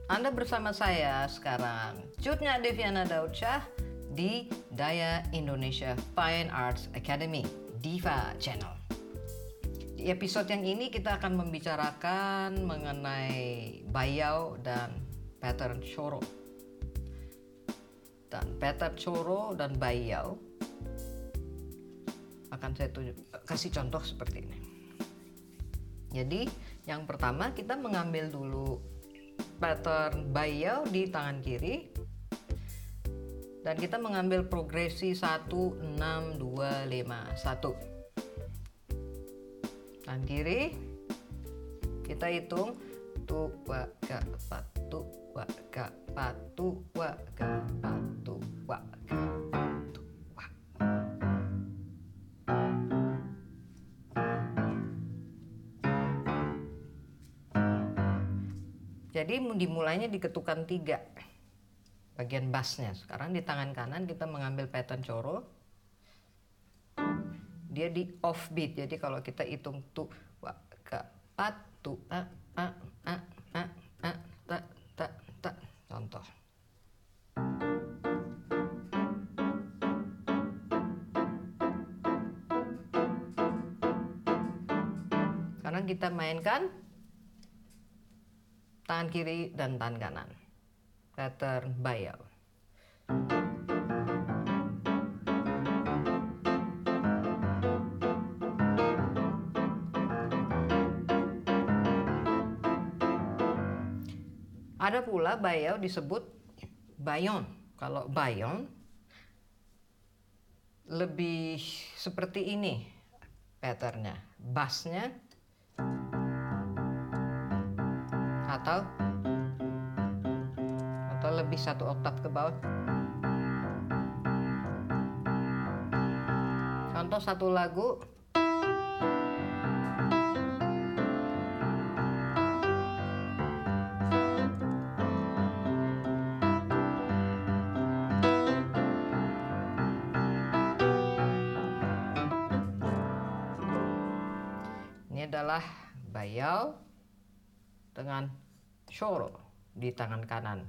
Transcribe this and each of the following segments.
Anda bersama saya sekarang, Cutnya Deviana Daudsyah di Daya Indonesia Fine Arts Academy, Diva Channel. Di episode yang ini kita akan membicarakan mengenai bayau dan pattern coro. Dan pattern coro dan bayau akan saya kasih contoh seperti ini. Jadi yang pertama kita mengambil dulu pattern bayau di tangan kiri dan kita mengambil progresi 1 6 2 5 1. Tangan kiri kita hitung tu wa ga patu wa ga patu wa ga patu wa ga patu wa. Jadi dimulainya di ketukan 3 bagian bassnya. Sekarang di tangan kanan kita mengambil pattern coro, dia di off beat. Jadi kalau kita hitung tu wa ga patu a ta ta, contoh. Sekarang kita mainkan tangan kiri dan tangan kanan, pattern bayau. Ada pula bayau disebut bayon. Kalau bayon lebih seperti ini patternnya, bassnya atau lebih 1 oktav ke bawah. Contoh satu lagu. Ini adalah bayau dengan coro di tangan kanan.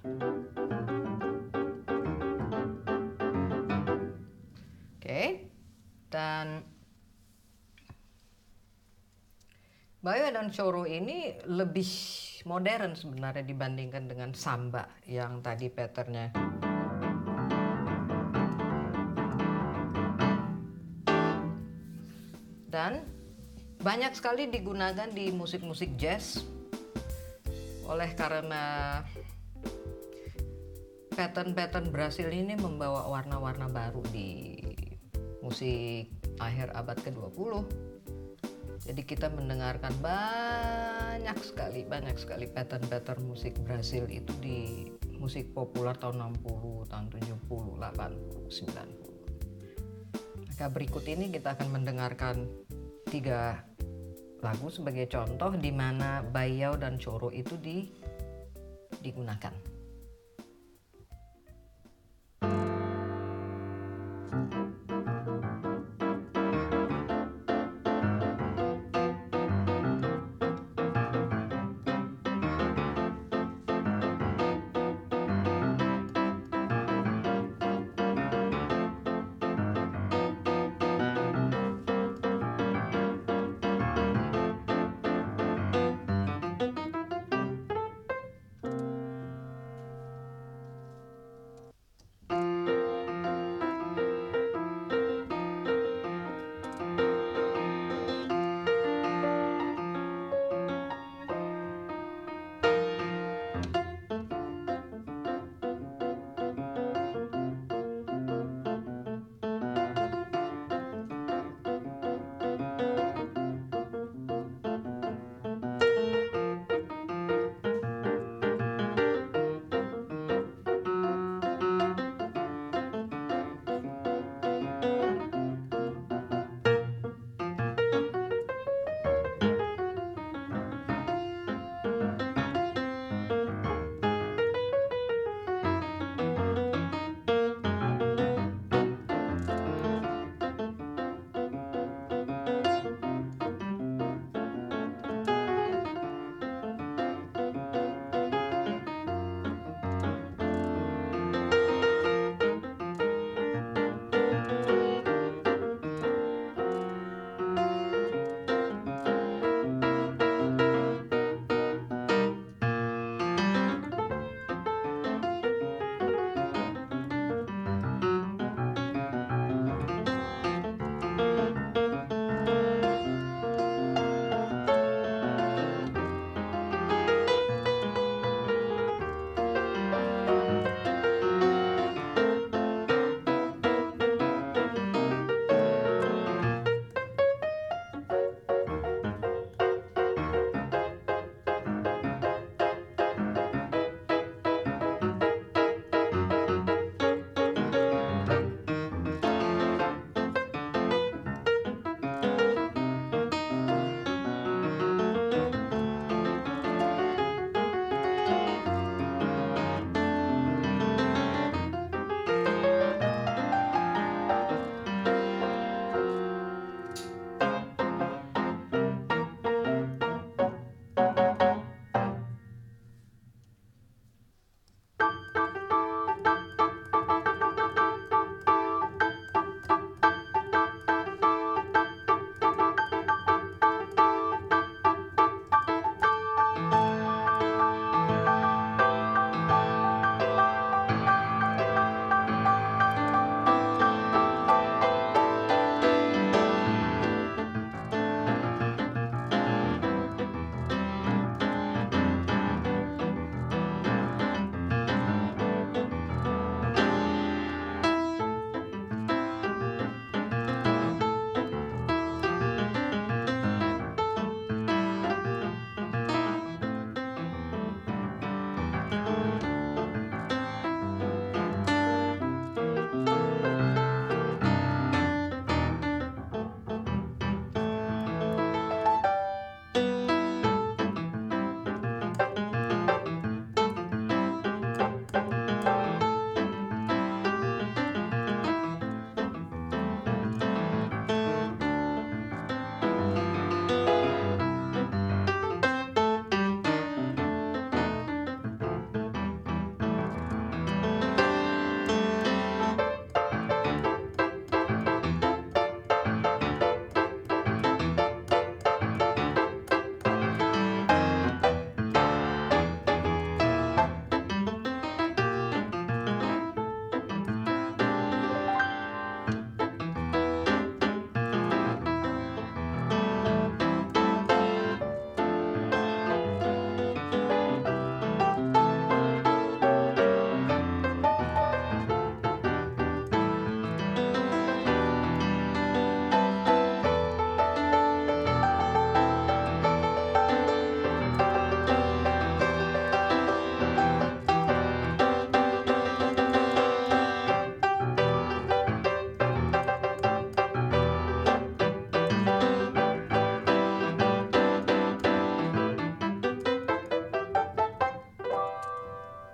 Oke. Dan bayau dan coro ini lebih modern sebenarnya dibandingkan dengan samba yang tadi patternnya. Dan banyak sekali digunakan di musik-musik jazz oleh karena pattern-pattern Brasil ini membawa warna-warna baru di musik akhir abad ke-20. Jadi kita mendengarkan banyak sekali pattern-pattern musik Brasil itu di musik populer tahun 60, tahun 70, 80, 90. Maka berikut ini kita akan mendengarkan 3 lagu sebagai contoh di mana bayau dan coro itu digunakan.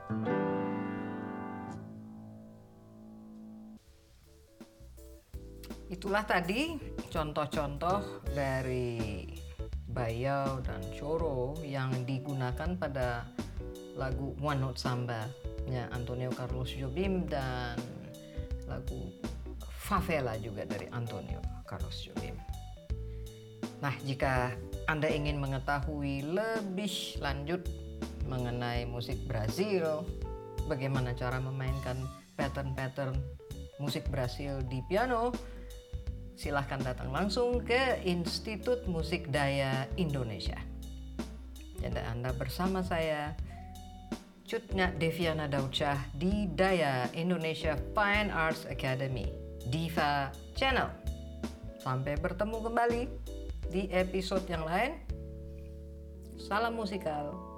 Itulah tadi contoh-contoh dari bayau dan coro yang digunakan pada lagu One Note Samba-nya Antonio Carlos Jobim dan lagu Favela juga dari Antonio Carlos Jobim. Nah, jika Anda ingin mengetahui lebih lanjut mengenai musik Brazil, bagaimana cara memainkan pattern-pattern musik Brazil di piano, silahkan datang langsung ke Institut Musik Daya Indonesia. Dan Anda bersama saya, Cutnya Deviana Daucah di Daya Indonesia Fine Arts Academy, Diva Channel. Sampai bertemu kembali di episode yang lain. Salam musikal.